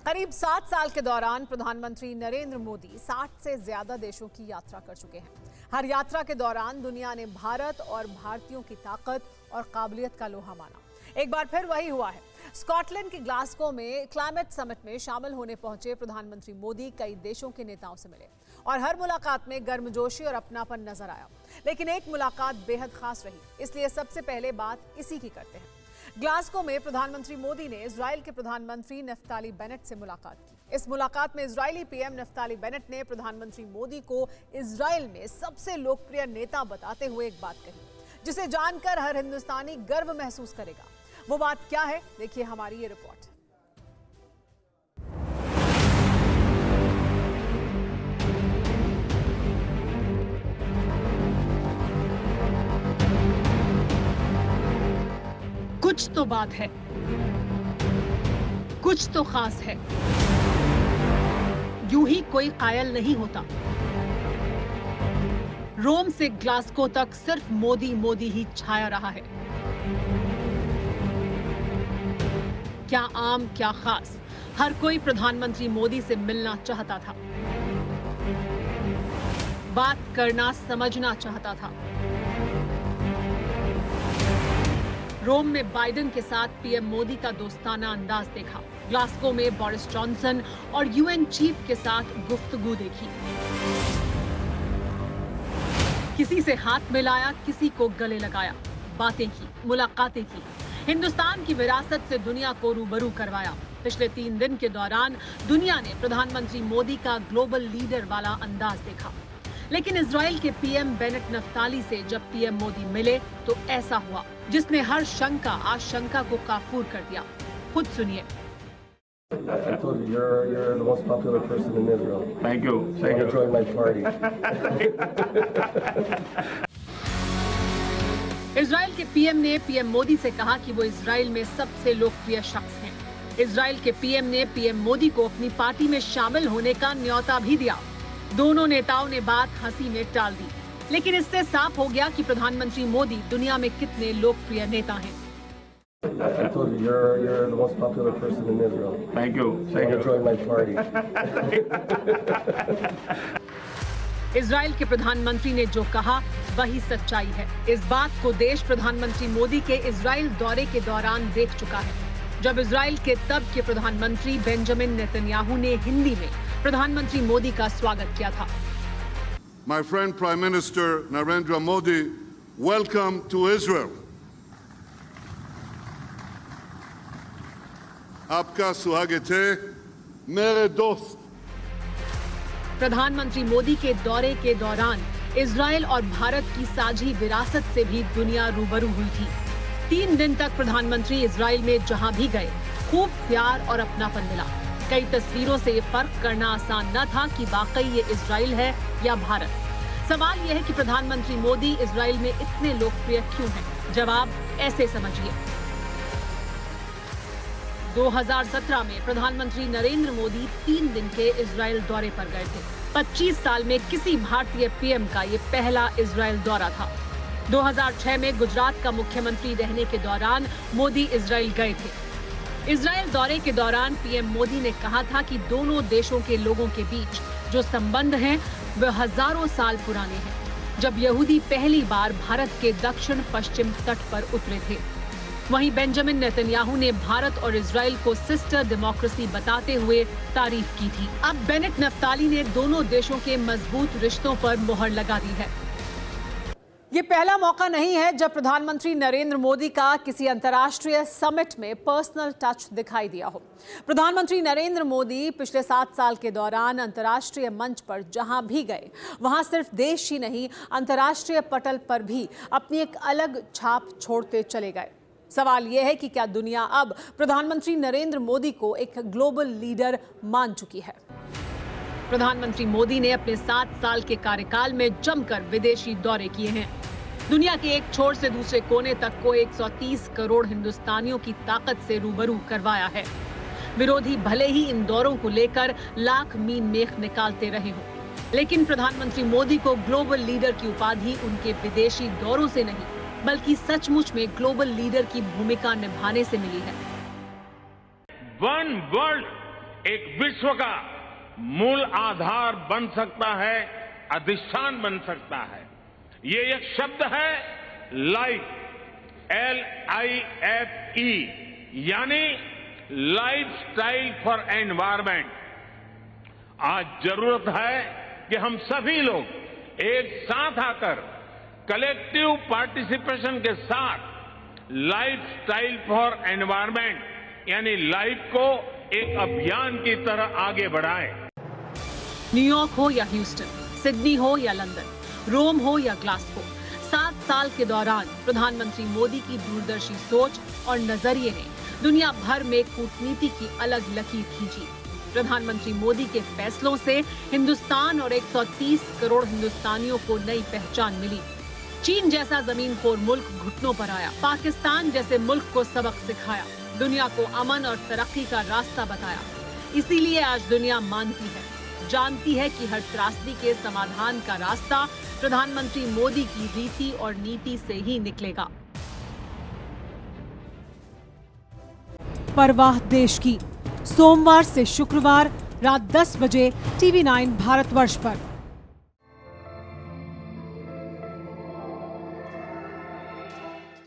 करीब 7 साल के दौरान प्रधानमंत्री नरेंद्र मोदी 60 से ज्यादा देशों की यात्रा कर चुके हैं। हर यात्रा के दौरान दुनिया ने भारत और भारतीयों की ताकत और काबिलियत का लोहा माना। एक बार फिर वही हुआ है। स्कॉटलैंड के ग्लासगो में क्लाइमेट समिट में शामिल होने पहुंचे प्रधानमंत्री मोदी कई देशों के नेताओं से मिले और हर मुलाकात में गर्मजोशी और अपनापन नजर आया। लेकिन एक मुलाकात बेहद खास रही, इसलिए सबसे पहले बात इसी की करते हैं। ग्लासगो में प्रधानमंत्री मोदी ने इजराइल के प्रधानमंत्री नफ्ताली बेनेट से मुलाकात की। इस मुलाकात में इजरायली पीएम नफ्ताली बेनेट ने प्रधानमंत्री मोदी को इजराइल में सबसे लोकप्रिय नेता बताते हुए एक बात कही, जिसे जानकर हर हिंदुस्तानी गर्व महसूस करेगा। वो बात क्या है, देखिए हमारी ये रिपोर्ट। कुछ तो बात है, कुछ तो खास है। यूं ही कोई कायल नहीं होता। रोम से ग्लासगो तक सिर्फ मोदी मोदी ही छाया रहा है। क्या आम क्या खास, हर कोई प्रधानमंत्री मोदी से मिलना चाहता था, बात करना समझना चाहता था। रोम में बाइडेन के साथ पीएम मोदी का दोस्ताना अंदाज देखा। ग्लासगो में बोरिस जॉनसन और यूएन चीफ के साथ गुफ्तगू देखी। किसी से हाथ मिलाया, किसी को गले लगाया, बातें की, मुलाकातें की। हिंदुस्तान की विरासत से दुनिया को रूबरू करवाया। पिछले 3 दिन के दौरान दुनिया ने प्रधानमंत्री मोदी का ग्लोबल लीडर वाला अंदाज देखा। लेकिन इजराइल के पीएम बेनेट नफ्ताली से जब पीएम मोदी मिले तो ऐसा हुआ जिसने हर शंका आशंका को काफूर कर दिया। खुद सुनिए। I told you, you're the most popular person in Israel. Thank you. Thank you. Join my party. Israel के पीएम ने पीएम मोदी से कहा कि वो इजराइल में सबसे लोकप्रिय शख्स हैं। इजराइल के पीएम ने पीएम मोदी को अपनी पार्टी में शामिल होने का न्योता भी दिया। दोनों नेताओं ने बात हंसी में टाल दी, लेकिन इससे साफ हो गया कि प्रधानमंत्री मोदी दुनिया में कितने लोकप्रिय नेता हैं। I told you, you're the most popular person in Israel. Thank you. Thank you. Join my party. Israel के प्रधानमंत्री ने जो कहा वही सच्चाई है। इस बात को देश प्रधानमंत्री मोदी के इजराइल दौरे के दौरान देख चुका है, जब इजराइल के तब के प्रधानमंत्री बेंजामिन नेतन्याहू ने हिंदी में प्रधानमंत्री मोदी का स्वागत किया था। My friend Prime Minister Narendra Modi, welcome to Israel. आपका स्वागत है मेरे दोस्त। प्रधानमंत्री मोदी के दौरे के दौरान इजराइल और भारत की साझी विरासत से भी दुनिया रूबरू हुई थी। 3 दिन तक प्रधानमंत्री इजराइल में जहां भी गए खूब प्यार और अपनापन मिला। कई तस्वीरों से ये फर्क करना आसान न था कि वाकई ये इजराइल है या भारत। सवाल यह है कि प्रधानमंत्री मोदी इजराइल में इतने लोकप्रिय क्यों हैं? जवाब ऐसे समझिए। 2017 में प्रधानमंत्री नरेंद्र मोदी 3 दिन के इजराइल दौरे पर गए थे। 25 साल में किसी भारतीय पीएम का ये पहला इजराइल दौरा था। 2006 में गुजरात का मुख्यमंत्री रहने के दौरान मोदी इजराइल गए थे। इजराइल दौरे के दौरान पीएम मोदी ने कहा था कि दोनों देशों के लोगों के बीच जो संबंध हैं वे हजारों साल पुराने हैं, जब यहूदी पहली बार भारत के दक्षिण पश्चिम तट पर उतरे थे। वहीं बेंजामिन नेतन्याहू ने भारत और इजराइल को सिस्टर डेमोक्रेसी बताते हुए तारीफ की थी। अब बेनेट नफ्ताली ने दोनों देशों के मजबूत रिश्तों पर मोहर लगा दी है। ये पहला मौका नहीं है जब प्रधानमंत्री नरेंद्र मोदी का किसी अंतर्राष्ट्रीय समिट में पर्सनल टच दिखाई दिया हो। प्रधानमंत्री नरेंद्र मोदी पिछले 7 साल के दौरान अंतर्राष्ट्रीय मंच पर जहां भी गए, वहां सिर्फ देश ही नहीं, अंतर्राष्ट्रीय पटल पर भी अपनी एक अलग छाप छोड़ते चले गए। सवाल यह है कि क्या दुनिया अब प्रधानमंत्री नरेंद्र मोदी को एक ग्लोबल लीडर मान चुकी है? प्रधानमंत्री मोदी ने अपने 7 साल के कार्यकाल में जमकर विदेशी दौरे किए हैं। दुनिया के एक छोर से दूसरे कोने तक को 130 करोड़ हिंदुस्तानियों की ताकत से रूबरू करवाया है। विरोधी भले ही इन दौरों को लेकर लाख मीन मेख निकालते रहे हों, लेकिन प्रधानमंत्री मोदी को ग्लोबल लीडर की उपाधि उनके विदेशी दौरों से नहीं, बल्कि सचमुच में ग्लोबल लीडर की भूमिका निभाने से मिली है। One world एक विश्व का मूल आधार बन सकता है, अधिष्ठान बन सकता है। ये एक शब्द है लाइफ, LIFE, यानी लाइफ स्टाइल फॉर एनवायरमेंट। आज जरूरत है कि हम सभी लोग एक साथ आकर कलेक्टिव पार्टिसिपेशन के साथ लाइफ स्टाइल फॉर एनवायरमेंट यानी लाइफ को एक अभियान की तरह आगे बढ़ाएं। न्यूयॉर्क हो या ह्यूस्टन, सिडनी हो या लंदन, रोम हो या ग्लासगो, 7 साल के दौरान प्रधानमंत्री मोदी की दूरदर्शी सोच और नजरिए ने दुनिया भर में कूटनीति की अलग लकीर खींची। प्रधानमंत्री मोदी के फैसलों से हिंदुस्तान और 130 करोड़ हिंदुस्तानियों को नई पहचान मिली। चीन जैसा जमीनखोर मुल्क घुटनों पर आया, पाकिस्तान जैसे मुल्क को सबक सिखाया, दुनिया को अमन और तरक्की का रास्ता बताया। इसीलिए आज दुनिया मानती है, जानती है कि हर त्रासदी के समाधान का रास्ता प्रधानमंत्री मोदी की रीति और नीति से ही निकलेगा। परवाह देश की, सोमवार से शुक्रवार रात 10 बजे TV9 भारतवर्ष पर।